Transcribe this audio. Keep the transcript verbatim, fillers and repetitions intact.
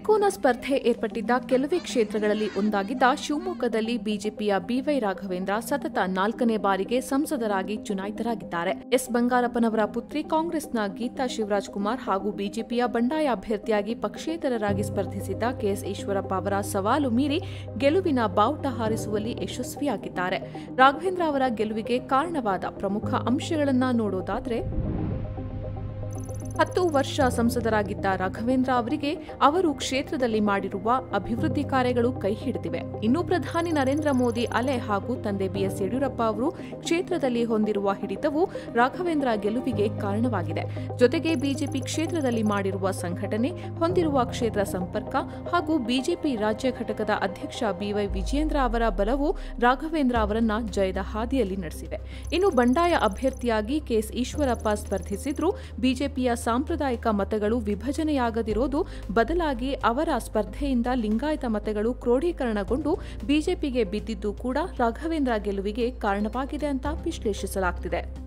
ತ್ರಿಕೋನ ಸ್ಪರ್ಧೆ ಏರ್ಪಟ್ಟಿದ್ದ ಕೆಲವೇ ಕ್ಷೇತ್ರಗಳಲ್ಲಿ ಒಂದಾಗಿದ್ದ ಶಿವಮೊಗ್ಗದಲ್ಲಿ ಬಿಜೆಪಿಯ ಬಿವೈ ರಾಘವೇಂದ್ರ ಸತತ ನಾಲ್ಕನೇ ಬಾರಿಗೆ ಸಂಸದರಾಗಿ ಚುನಾಯಿತರಾಗಿದ್ದಾರೆ. ಎಸ್ ಬಂಗಾರಪ್ಪನವರ ಪುತ್ರಿ ಕಾಂಗ್ರೆಸ್ನ ಗೀತಾ ಶಿವರಾಜ್ ಕುಮಾರ್ ಹಾಗೂ ಬಿಜೆಪಿಯ ಬಂಡಾಯ ಅಭ್ಯರ್ಥಿಯಾಗಿ ಪಕ್ಷೇತರರಾಗಿ ಸ್ಪರ್ಧಿಸಿದ್ದ ಕೆಎಸ್ ಈಶ್ವರಪ್ಪ ಅವರ ಸವಾಲು ಮೀರಿ ಗೆಲುವಿನ ಬಾವುಟ ಹಾರಿಸುವಲ್ಲಿ ಯಶಸ್ವಿಯಾಗಿದ್ದಾರೆ. ರಾಘವೇಂದ್ರ ಅವರ ಗೆಲುವಿಗೆ ಕಾರಣವಾದ ಪ್ರಮುಖ ಅಂಶಗಳನ್ನು ನೋಡೋದಾದ್ರೆ, ಹತ್ತು ವರ್ಷ ಸಂಸದರಾಗಿದ್ದ ರಾಘವೇಂದ್ರ ಅವರಿಗೆ ಅವರು ಕ್ಷೇತ್ರದಲ್ಲಿ ಮಾಡಿರುವ ಅಭಿವೃದ್ಧಿ ಕಾರ್ಯಗಳು ಕೈ ಹಿಡಿದಿವೆ. ಇನ್ನು ಪ್ರಧಾನಿ ನರೇಂದ್ರ ಮೋದಿ ಅಲೆ ಹಾಗೂ ತಂದೆ ಬಿಎಸ್ ಯಡಿಯೂರಪ್ಪ ಅವರು ಕ್ಷೇತ್ರದಲ್ಲಿ ಹೊಂದಿರುವ ಹಿಡಿತವು ರಾಘವೇಂದ್ರ ಗೆಲುವಿಗೆ ಕಾರಣವಾಗಿದೆ. ಜೊತೆಗೆ ಬಿಜೆಪಿ ಕ್ಷೇತ್ರದಲ್ಲಿ ಮಾಡಿರುವ ಸಂಘಟನೆ, ಹೊಂದಿರುವ ಕ್ಷೇತ್ರ ಸಂಪರ್ಕ ಹಾಗೂ ಬಿಜೆಪಿ ರಾಜ್ಯ ಘಟಕದ ಅಧ್ಯಕ್ಷ ಬಿವೈ ವಿಜಯೇಂದ್ರ ಅವರ ಬಲವು ರಾಘವೇಂದ್ರ ಅವರನ್ನ ಜಯದ ಹಾದಿಯಲ್ಲಿ ನಡೆಸಿವೆ. ಇನ್ನು ಬಂಡಾಯ ಅಭ್ಯರ್ಥಿಯಾಗಿ ಕೆಎಸ್ ಈಶ್ವರಪ್ಪ ಸ್ಪರ್ಧಿಸಿದ್ರು ಬಿಜೆಪಿಯ ಸಾಂಪ್ರದಾಯಿಕ ಮತಗಳು ವಿಭಜನೆಯಾಗದಿರೋದು ಬದಲಾಗಿ ಅವರ ಸ್ಪರ್ಧೆಯಿಂದ ಲಿಂಗಾಯತ ಮತಗಳು ಕ್ರೋಢೀಕರಣಗೊಂಡು ಬಿಜೆಪಿಗೆ ಬಿದ್ದಿದ್ದು ಕೂಡ ರಾಘವೇಂದ್ರ ಗೆಲುವಿಗೆ ಕಾರಣವಾಗಿದೆ ಅಂತ ವಿಶ್ಲೇಷಿಸಲಾಗುತ್ತಿದೆ.